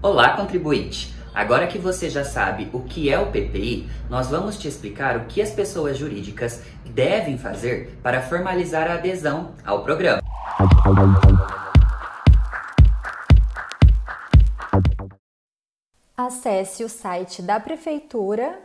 Olá, contribuinte! Agora que você já sabe o que é o PPI, nós vamos te explicar o que as pessoas jurídicas devem fazer para formalizar a adesão ao programa. Acesse o site da Prefeitura,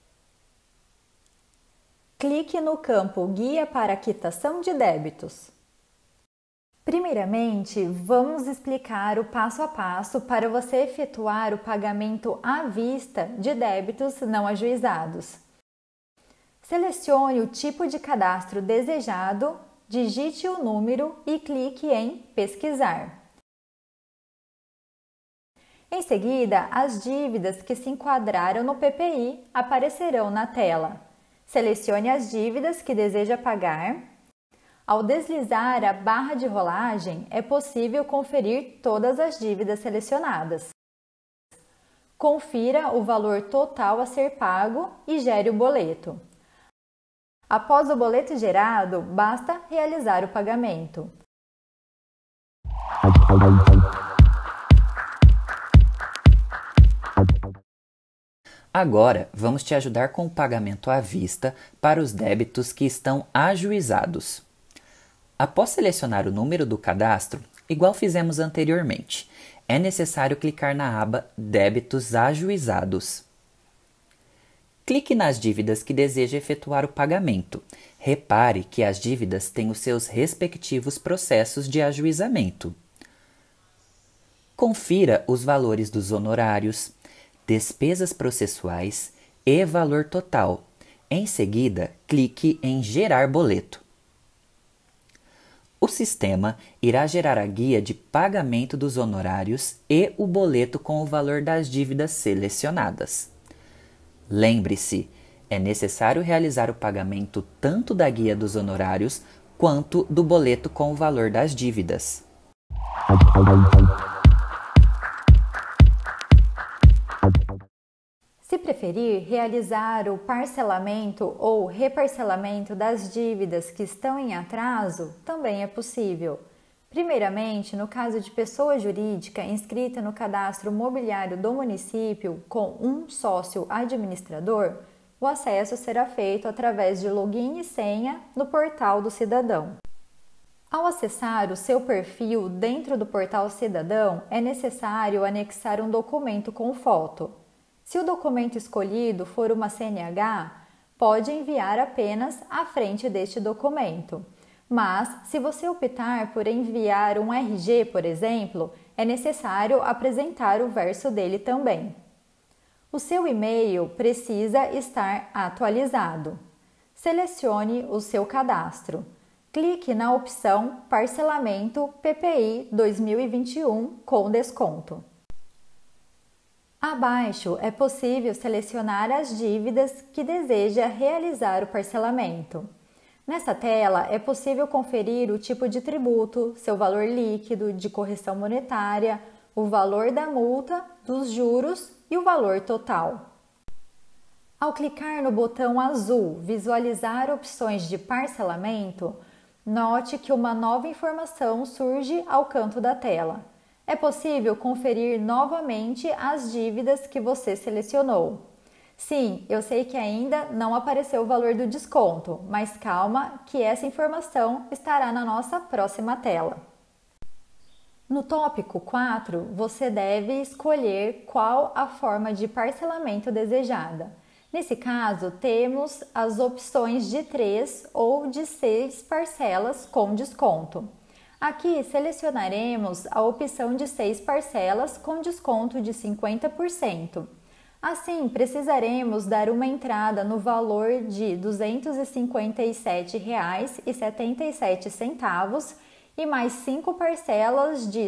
clique no campo Guia para quitação de débitos. Primeiramente, vamos explicar o passo a passo para você efetuar o pagamento à vista de débitos não ajuizados. Selecione o tipo de cadastro desejado, digite o número e clique em Pesquisar. Em seguida, as dívidas que se enquadraram no PPI aparecerão na tela. Selecione as dívidas que deseja pagar. Ao deslizar a barra de rolagem, é possível conferir todas as dívidas selecionadas. Confira o valor total a ser pago e gere o boleto. Após o boleto gerado, basta realizar o pagamento. Agora, vamos te ajudar com o pagamento à vista para os débitos que estão ajuizados. Após selecionar o número do cadastro, igual fizemos anteriormente, é necessário clicar na aba Débitos ajuizados. Clique nas dívidas que deseja efetuar o pagamento. Repare que as dívidas têm os seus respectivos processos de ajuizamento. Confira os valores dos honorários, despesas processuais e valor total. Em seguida, clique em Gerar boleto. O sistema irá gerar a guia de pagamento dos honorários e o boleto com o valor das dívidas selecionadas. Lembre-se, é necessário realizar o pagamento tanto da guia dos honorários quanto do boleto com o valor das dívidas. Se preferir realizar o parcelamento ou reparcelamento das dívidas que estão em atraso, também é possível. Primeiramente, no caso de pessoa jurídica inscrita no cadastro mobiliário do município com um sócio administrador, o acesso será feito através de login e senha no portal do cidadão. Ao acessar o seu perfil dentro do portal Cidadão, é necessário anexar um documento com foto. Se o documento escolhido for uma CNH, pode enviar apenas a frente deste documento. Mas, se você optar por enviar um RG, por exemplo, é necessário apresentar o verso dele também. O seu e-mail precisa estar atualizado. Selecione o seu cadastro. Clique na opção Parcelamento PPI 2021 com desconto. Abaixo é possível selecionar as dívidas que deseja realizar o parcelamento. Nessa tela é possível conferir o tipo de tributo, seu valor líquido, de correção monetária, o valor da multa, dos juros e o valor total. Ao clicar no botão azul Visualizar opções de parcelamento, note que uma nova informação surge ao canto da tela. É possível conferir novamente as dívidas que você selecionou. Sim, eu sei que ainda não apareceu o valor do desconto, mas calma que essa informação estará na nossa próxima tela. No tópico 4, você deve escolher qual a forma de parcelamento desejada. Nesse caso, temos as opções de 3 ou de 6 parcelas com desconto. Aqui selecionaremos a opção de 6 parcelas com desconto de 50%. Assim, precisaremos dar uma entrada no valor de R$ 257,77 e mais 5 parcelas de R$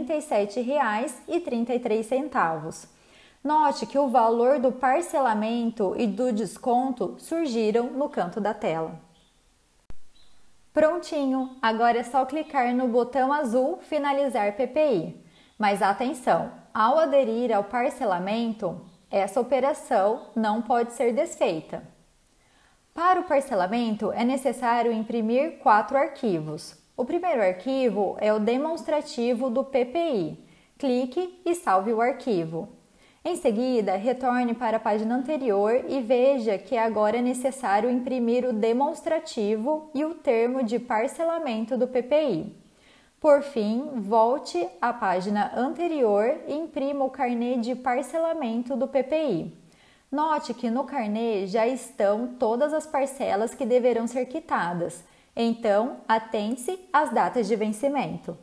77,33. Note que o valor do parcelamento e do desconto surgiram no canto da tela. Prontinho! Agora é só clicar no botão azul Finalizar PPI. Mas atenção! Ao aderir ao parcelamento, essa operação não pode ser desfeita. Para o parcelamento, é necessário imprimir 4 arquivos. O primeiro arquivo é o demonstrativo do PPI. clique e salve o arquivo. Em seguida, retorne para a página anterior e veja que agora é necessário imprimir o demonstrativo e o termo de parcelamento do PPI. Por fim, volte à página anterior e imprima o carnê de parcelamento do PPI. Note que no carnê já estão todas as parcelas que deverão ser quitadas, então atente-se às datas de vencimento.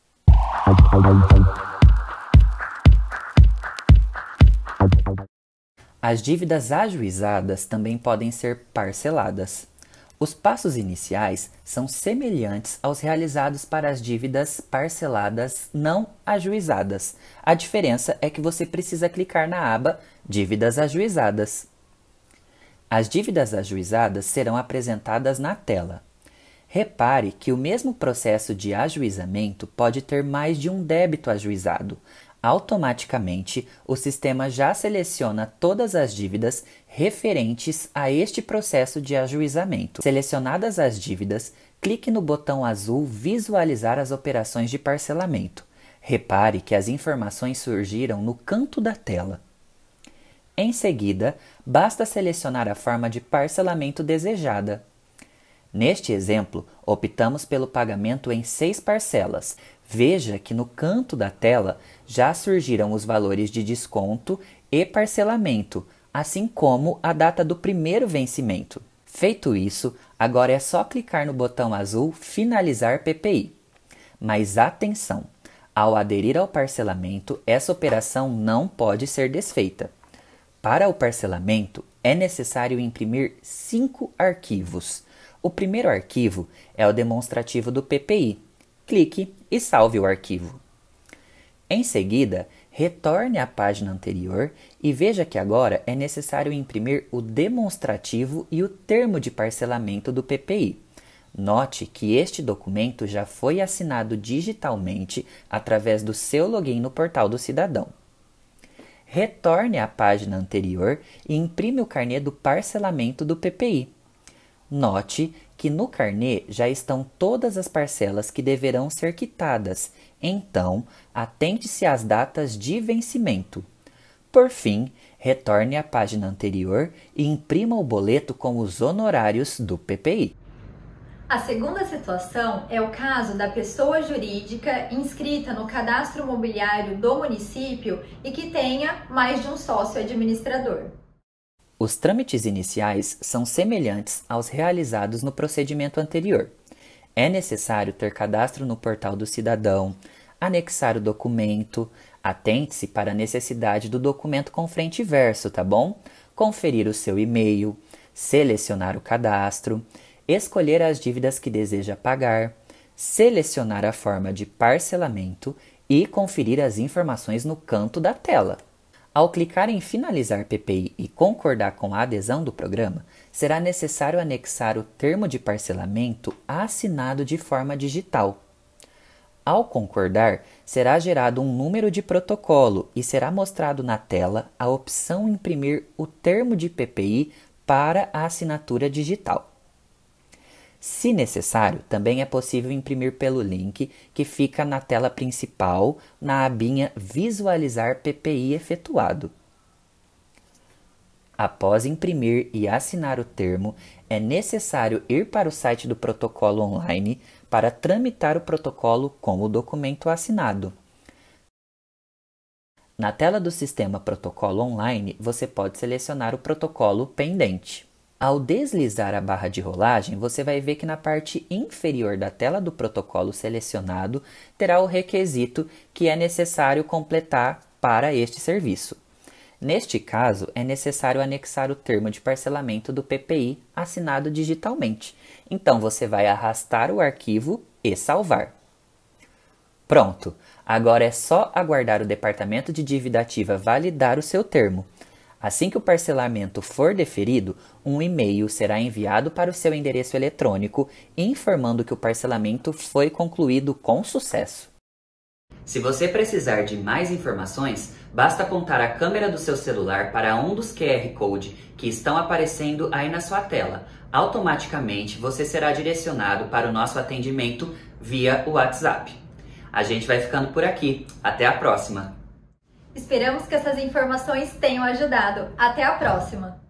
As dívidas ajuizadas também podem ser parceladas. Os passos iniciais são semelhantes aos realizados para as dívidas parceladas não ajuizadas. A diferença é que você precisa clicar na aba Dívidas ajuizadas. As dívidas ajuizadas serão apresentadas na tela. Repare que o mesmo processo de ajuizamento pode ter mais de um débito ajuizado. Automaticamente, o sistema já seleciona todas as dívidas referentes a este processo de ajuizamento. Selecionadas as dívidas, clique no botão azul Visualizar as operações de parcelamento. Repare que as informações surgiram no canto da tela. Em seguida, basta selecionar a forma de parcelamento desejada. Neste exemplo, optamos pelo pagamento em 6 parcelas. Veja que no canto da tela já surgiram os valores de desconto e parcelamento, assim como a data do primeiro vencimento. Feito isso, agora é só clicar no botão azul Finalizar PPI. Mas atenção! Ao aderir ao parcelamento, essa operação não pode ser desfeita. Para o parcelamento, é necessário imprimir 5 arquivos. O primeiro arquivo é o demonstrativo do PPI. Clique e salve o arquivo. Em seguida, retorne à página anterior e veja que agora é necessário imprimir o demonstrativo e o termo de parcelamento do PPI. Note que este documento já foi assinado digitalmente através do seu login no Portal do Cidadão. Retorne à página anterior e imprime o carnê do parcelamento do PPI. Note que no carnê já estão todas as parcelas que deverão ser quitadas, então atente-se às datas de vencimento. Por fim, retorne à página anterior e imprima o boleto com os honorários do PPI. A segunda situação é o caso da pessoa jurídica inscrita no cadastro mobiliário do município e que tenha mais de um sócio administrador. Os trâmites iniciais são semelhantes aos realizados no procedimento anterior. É necessário ter cadastro no Portal do Cidadão, anexar o documento, atente-se para a necessidade do documento com frente e verso, tá bom? Conferir o seu e-mail, selecionar o cadastro, escolher as dívidas que deseja pagar, selecionar a forma de parcelamento e conferir as informações no canto da tela. Ao clicar em Finalizar PPI e concordar com a adesão do programa, será necessário anexar o termo de parcelamento assinado de forma digital. Ao concordar, será gerado um número de protocolo e será mostrado na tela a opção Imprimir o termo de PPI para a assinatura digital. Se necessário, também é possível imprimir pelo link que fica na tela principal, na abinha Visualizar PPI efetuado. Após imprimir e assinar o termo, é necessário ir para o site do protocolo online para tramitar o protocolo com o documento assinado. Na tela do sistema Protocolo Online, você pode selecionar o protocolo pendente. Ao deslizar a barra de rolagem, você vai ver que na parte inferior da tela do protocolo selecionado terá o requisito que é necessário completar para este serviço. Neste caso, é necessário anexar o termo de parcelamento do PPI assinado digitalmente. Então, você vai arrastar o arquivo e salvar. Pronto! Agora é só aguardar o Departamento de Dívida Ativa validar o seu termo. Assim que o parcelamento for deferido, um e-mail será enviado para o seu endereço eletrônico informando que o parcelamento foi concluído com sucesso. Se você precisar de mais informações, basta apontar a câmera do seu celular para um dos QR Code que estão aparecendo aí na sua tela. Automaticamente você será direcionado para o nosso atendimento via WhatsApp. A gente vai ficando por aqui. Até a próxima! Esperamos que essas informações tenham ajudado. Até a próxima!